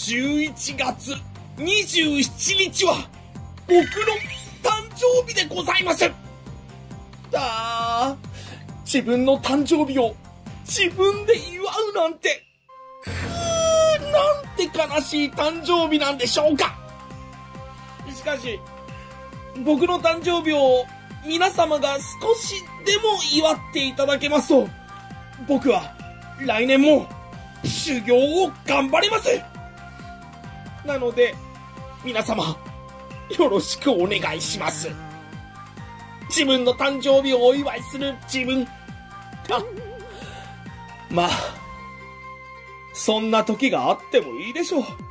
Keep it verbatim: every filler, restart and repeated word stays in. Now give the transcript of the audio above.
じゅういちがつにじゅうしちにちは僕の誕生日でございます。あー、自分の誕生日を自分で祝うなんて、くー、なんて悲しい誕生日なんでしょうか。しかし、僕の誕生日を皆様が少しでも祝っていただけますと、僕は来年も修行を頑張ります。なので、皆様、よろしくお願いします。自分の誕生日をお祝いする自分。あ、まあ、そんな時があってもいいでしょう。